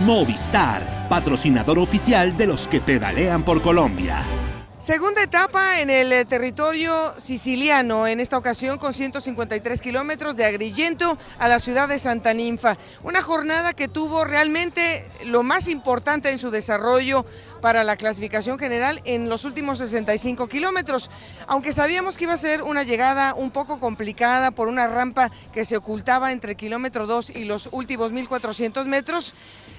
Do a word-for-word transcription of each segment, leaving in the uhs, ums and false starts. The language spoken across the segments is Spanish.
Movistar, patrocinador oficial de los que pedalean por Colombia. Segunda etapa en el territorio siciliano, en esta ocasión con ciento cincuenta y tres kilómetros de Agrigento a la ciudad de Santa Ninfa. Una jornada que tuvo realmente lo más importante en su desarrollo para la clasificación general en los últimos sesenta y cinco kilómetros. Aunque sabíamos que iba a ser una llegada un poco complicada por una rampa que se ocultaba entre el kilómetro dos y los últimos mil cuatrocientos metros,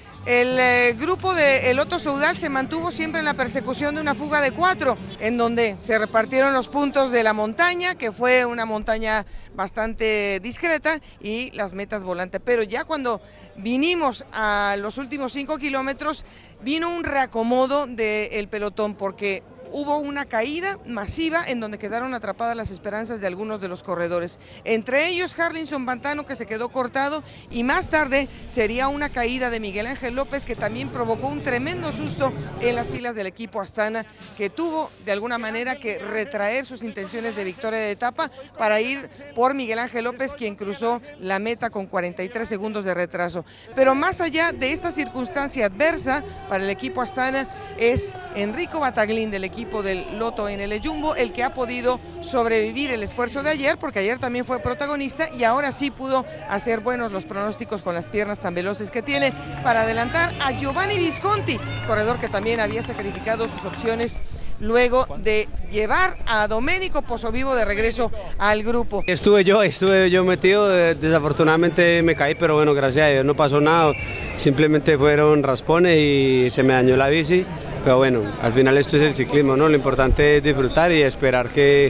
el eh, grupo de El Lotto Soudal se mantuvo siempre en la persecución de una fuga de cuatro, en donde se repartieron los puntos de la montaña, que fue una montaña bastante discreta, y las metas volante. Pero ya cuando vinimos a los últimos cinco kilómetros, vino un reacomodo del pelotón, porque hubo una caída masiva en donde quedaron atrapadas las esperanzas de algunos de los corredores. Entre ellos Harlinson Pantano, que se quedó cortado, y más tarde sería una caída de Miguel Ángel López, que también provocó un tremendo susto en las filas del equipo Astana, que tuvo de alguna manera que retraer sus intenciones de victoria de etapa para ir por Miguel Ángel López, quien cruzó la meta con cuarenta y tres segundos de retraso. Pero más allá de esta circunstancia adversa para el equipo Astana, es Enrico Bataglin del equipo equipo del Lotto en el Jumbo el que ha podido sobrevivir el esfuerzo de ayer, porque ayer también fue protagonista y ahora sí pudo hacer buenos los pronósticos con las piernas tan veloces que tiene para adelantar a Giovanni Visconti, corredor que también había sacrificado sus opciones luego de llevar a Domenico Pozzovivo de regreso al grupo. Estuve yo, estuve yo metido, desafortunadamente me caí, pero bueno, gracias a Dios no pasó nada, simplemente fueron raspones y se me dañó la bici, pero bueno, al final esto es el ciclismo, ¿no? Lo importante es disfrutar y esperar que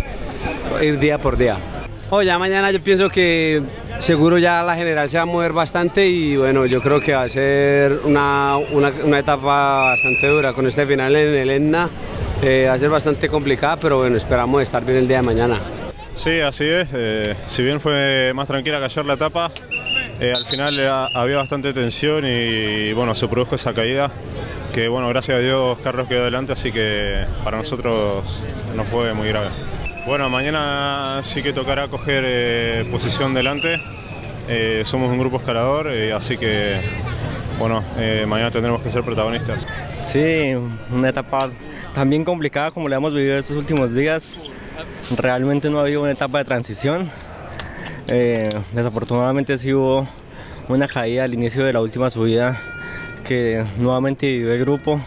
ir día por día. Oh, ya mañana yo pienso que seguro ya la general se va a mover bastante y bueno, yo creo que va a ser una, una, una etapa bastante dura con este final en el Etna. Eh, va a ser bastante complicada, pero bueno, esperamos estar bien el día de mañana. Sí, así es. Eh, si bien fue más tranquila que ayer la etapa, eh, al final eh, había bastante tensión y bueno, se produjo esa caída, que bueno, gracias a Dios Carlos quedó adelante, así que para nosotros no fue muy grave. Bueno, mañana sí que tocará coger eh, posición delante, eh, somos un grupo escalador, eh, así que bueno, eh, mañana tendremos que ser protagonistas. Sí, una etapa también complicada como la hemos vivido estos últimos días. Realmente no ha habido una etapa de transición. Eh, desafortunadamente sí hubo una caída al inicio de la última subida que nuevamente vivió el grupo.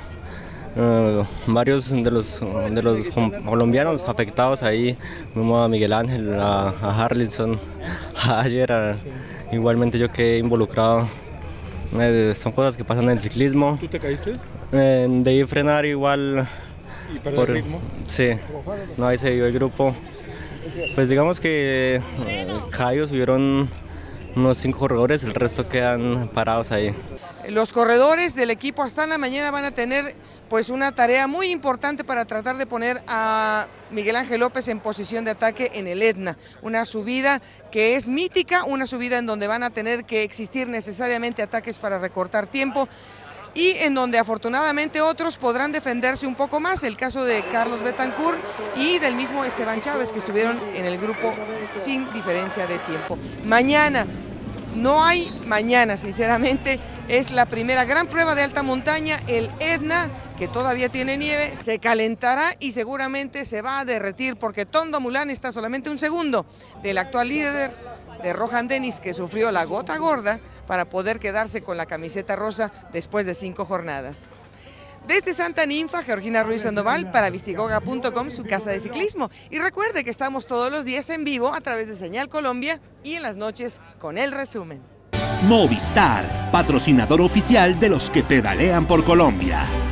Uh, varios de los, de los colombianos afectados ahí, como a Miguel Ángel, a, a Harlinson, a ayer, a, igualmente yo quedé involucrado. Eh, son cosas que pasan en el ciclismo. ¿Tú te caíste? Eh, debí frenar igual. ¿Y perder el ritmo? Sí, no, ahí se dio el grupo. Pues digamos que eh, caídos hubieron unos cinco corredores, el resto quedan parados ahí. Los corredores del equipo Astana mañana van a tener pues una tarea muy importante para tratar de poner a Miguel Ángel López en posición de ataque en el Etna, una subida que es mítica, una subida en donde van a tener que existir necesariamente ataques para recortar tiempo y en donde afortunadamente otros podrán defenderse un poco más, el caso de Carlos Betancourt y del mismo Esteban Chávez, que estuvieron en el grupo sin diferencia de tiempo. Mañana, no hay mañana, sinceramente, es la primera gran prueba de alta montaña, el Etna, que todavía tiene nieve, se calentará y seguramente se va a derretir, porque Tondo Mulán está solamente un segundo del actual líder de Rohan Dennis, que sufrió la gota gorda para poder quedarse con la camiseta rosa después de cinco jornadas. Desde Santa Ninfa, Georgina Ruiz Sandoval para Visigoga punto com, su casa de ciclismo. Y recuerde que estamos todos los días en vivo a través de Señal Colombia y en las noches con el resumen. Movistar, patrocinador oficial de los que pedalean por Colombia.